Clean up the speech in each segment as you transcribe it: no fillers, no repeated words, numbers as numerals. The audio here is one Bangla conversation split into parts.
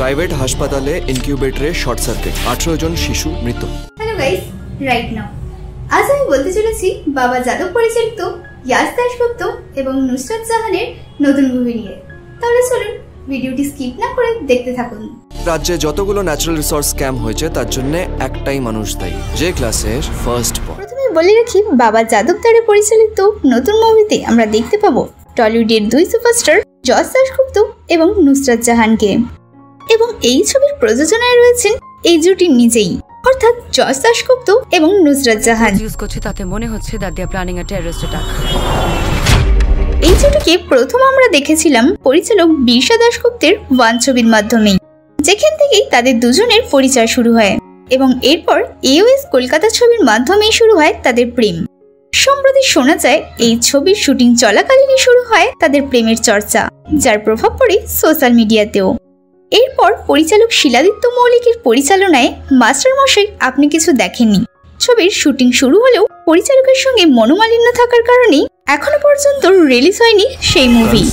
প্রাইভেট হাসপাতালে ইনকিউবেটরে শর্ট সার্কিট, 18 জন শিশু মৃত। হ্যালো গাইস, রাইট নাও আজ আমি বলতে চলেছি বাবা যাদব পরিচালিত ইয়াশ দাশগুপ্ত এবং নুসরাত জাহানের নতুন মুভি নিয়ে। তাহলে চলুন ভিডিওটি স্কিপ না করে দেখতে থাকুন। রাজ্যে যতগুলো ন্যাচারাল রিসোর্স স্ক্যাম হয়েছে তার জন্য একটাই মানুষ দায়ী, যে ক্লাসের ফার্স্ট বয়। প্রথমে বলে রাখি, বাবা যাদব দ্বারা পরিচালিত নতুন মুভিতে আমরা দেখতে পাবো টলিউডের দুই সুপারস্টার ইয়াশ দাশগুপ্ত এবং নুসরাত জাহানকে, এবং এই ছবির প্রযোজনায় রয়েছেন এই জুটির নিজেই, অর্থাৎ ইয়াশ দাশগুপ্ত এবং নুসরাত জাহান। তাতে মনে হচ্ছে that they are planning a terrorist attack. এই জুটিকে প্রথম আমরা দেখেছিলাম পরিচালক বিরসা দাশগুপ্তের ওয়ান ছবির মাধ্যমে, যেখান থেকেই তাদের দুজনের পরিচয় শুরু হয় এবং এরপর এওএস কলকাতা ছবির মাধ্যমেই শুরু হয় তাদের প্রেম। সম্প্রতি শোনা যায় এই ছবির শুটিং চলাকালীনই শুরু হয় তাদের প্রেমের চর্চা, যার প্রভাব পড়ে সোশ্যাল মিডিয়াতেও। এরপর পরিচালক শিলাদিত্য মৌলিকের পরিচালনায় মাস্টার মশাই আপনি কিছু দেখেননি ছবির শুটিং শুরু হলেও পরিচালকের সঙ্গে মনোমালিন্য থাকার কারণে এখনো পর্যন্ত রিলিজ হয়নি সেই মুভি।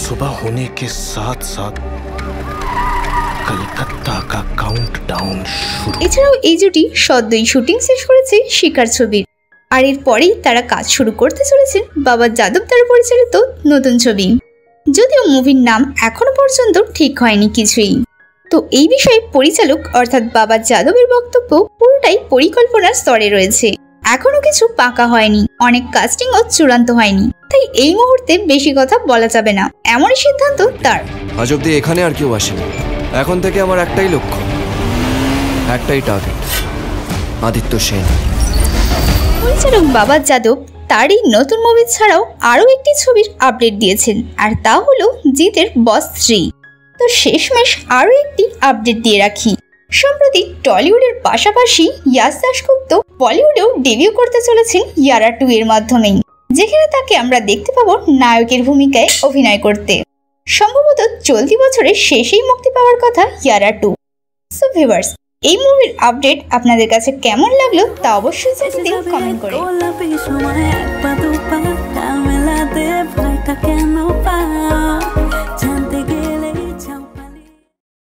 এছাড়াও এই জুটি সদ্যই শুটিং শেষ করেছে শিকার ছবির, আর এরপরেই তারা কাজ শুরু করতে চলেছেন বাবা যাদব দ্বারা পরিচালিত নতুন ছবি, যদিও মুভির নাম এখনো পর্যন্ত ঠিক হয়নি কিছুই। তো এই বিষয়ে পরিচালক অর্থাৎ বাবা যাদবের বক্তব্য পুরোটাই পরিকল্পনার স্তরে রয়েছে, এখনো কিছু পাকা হয়নি, অনেক কাস্টিংও চূড়ান্ত হয়নি, তাই এই মুহূর্তে বেশি কথা বলা যাবে না, এমনই সিদ্ধান্ত তার। আজ অব্দি এখানে আর কেউ আসেনি, এখন থেকে আমার একটাই লক্ষ্য, একটাই টার্গেট, আদিত্য সেন। পরিচালক বাবা যাদব তার এই নতুন মুভি ছাড়াও আরও একটি ছবির আপডেট দিয়েছেন, আর তা হলো জিতের বস 3। তো শেষমেশ আরও একটি আপডেট দিয়ে রাখি, সম্প্রতি টলিউডের পাশাপাশি ইয়াশ দাশগুপ্ত বলিউডেও ডেবিউ করতে চলেছেন ইয়ারা 2 এর মাধ্যমেই, যেখানে তাকে আমরা দেখতে পাবো নায়কের ভূমিকায় অভিনয় করতে। সম্ভবত চলতি বছরের শেষেই মুক্তি পাওয়ার কথা ইয়ারা 2। সো ভিউয়ার্স, এই মুভির আপডেট আপনাদের কাছে কেমন লাগলো তা অবশ্যই জানিয়ে দিন কমেন্ট করে।